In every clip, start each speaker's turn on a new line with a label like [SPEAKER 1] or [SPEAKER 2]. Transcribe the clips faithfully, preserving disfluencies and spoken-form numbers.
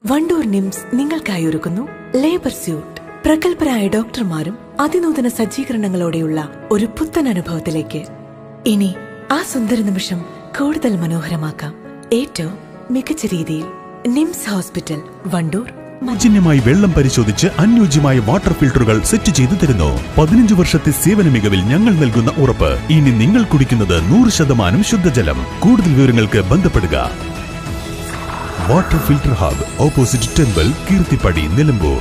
[SPEAKER 1] Wandoor nymphs നിങ്ങൾക്കായി ഒരുക്കുന്നു labour suit. പ്രഗത്ഭരായ ഡോക്ടർമാരും അതിനൂതന സജ്ജീകരണങ്ങളോടെയുള്ള ഒരു പുത്തൻ അനുഭവത്തിലേക്ക്. ഇനി ആ സുന്ദര നിമിഷം കൂടുതൽ മനോഹരമാക്കാം ഏറ്റവും മികച്ച രീതിയിൽ. NIMS hospital, Wandoor.
[SPEAKER 2] സൗജന്യമായി വെള്ളം പരിശോധിച്ച് അനുയോജ്യമായ വാട്ടർ ഫിൽട്ടറുകൾ സെറ്റ് ചെയ്തു തരുന്നു. പതിനഞ്ച് വർഷത്തെ സേവന മികവിൽ ഞങ്ങൾ നൽകുന്ന ഉറപ്പ്. ഇനി നിങ്ങൾ കുടിക്കുന്നത് നൂറ് ശതമാനം ശുദ്ധജലം. കൂടുതൽ വിവരങ്ങൾക്ക് ബന്ധപ്പെടുക. Water filter hub, opposite temple, Keerthippadi, Nilambur.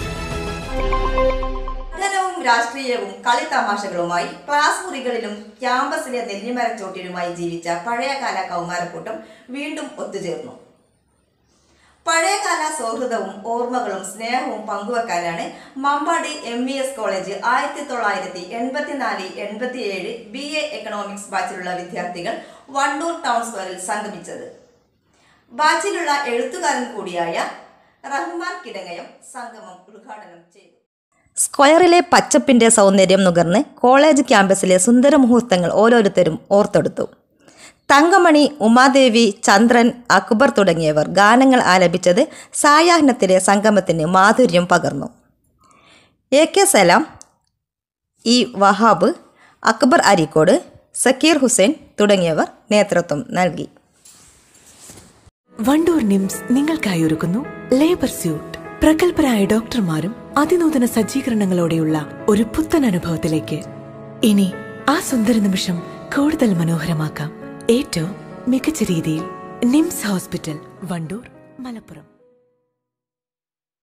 [SPEAKER 3] ധനവും രാഷ്ട്രീയവും കളിത്തമാശകളുമായി ക്ലാസ് മുറികളിലും ക്യാമ്പസിലെ നെല്ലിമരച്ചോട്ടിലുമായി ജീവിച്ച പഴയകാല കൗമാരക്കൂട്ടം വീണ്ടും ഒത്തുചേർന്നു. പഴയകാല സൗഹൃദവും ഓർമ്മകളും സ്നേഹവും പങ്കുവെക്കാനാണ് Mampad M E S college ആയിരത്തി തൊള്ളായിരത്തി എൺപത്തിനാല് എൺപത്തി ഏഴ് ബി എ എക്കണോമിക്സ് ബാച്ചിലുള്ള വിദ്യാർത്ഥികൾ വണ്ടൂർ ടൗൺ സ്ക്വയറിൽ സംഗമിച്ചത്. ബാച്ചിലുള്ള എഴുത്തുകാരൻ കൂടിയായ റഹ്മാൻ കിടങ്ങയം സംഗമം ഉദ്ഘാടനം ചെയ്തു.
[SPEAKER 4] സ്ക്വയറിലെ പച്ചപ്പിന്റെ സൗന്ദര്യം നുകർന്ന് കോളേജ് ക്യാമ്പസിലെ സുന്ദര മുഹൂർത്തങ്ങൾ ഓരോരുത്തരും ഓർത്തെടുത്തു. തങ്കമണി, ഉമാദേവി, ചന്ദ്രൻ, അക്ബർ തുടങ്ങിയവർ ഗാനങ്ങൾ ആലപിച്ചത് സായാഹ്നത്തിലെ സംഗമത്തിന് മാധുര്യം പകർന്നു. A K Salam, E Wahab, Akbar Areekode, Zakir Hussain തുടങ്ങിയവർ നേതൃത്വം നൽകി.
[SPEAKER 1] വണ്ടൂർ നിംസ് നിങ്ങൾക്കായി ഒരുക്കുന്നു ലേബർ സ്യൂട്ട്. പ്രഗത്ഭരായ ഡോക്ടർമാരും അതിനൂതന സജ്ജീകരണങ്ങളോടെയുള്ള ഒരു പുത്തൻ അനുഭവത്തിലേക്ക്. ഇനി ആ സുന്ദര നിമിഷം കൂടുതൽ മനോഹരമാക്കാം ഏറ്റവും മികച്ച രീതിയിൽ. NIMS hospital, Wandoor, Malappuram.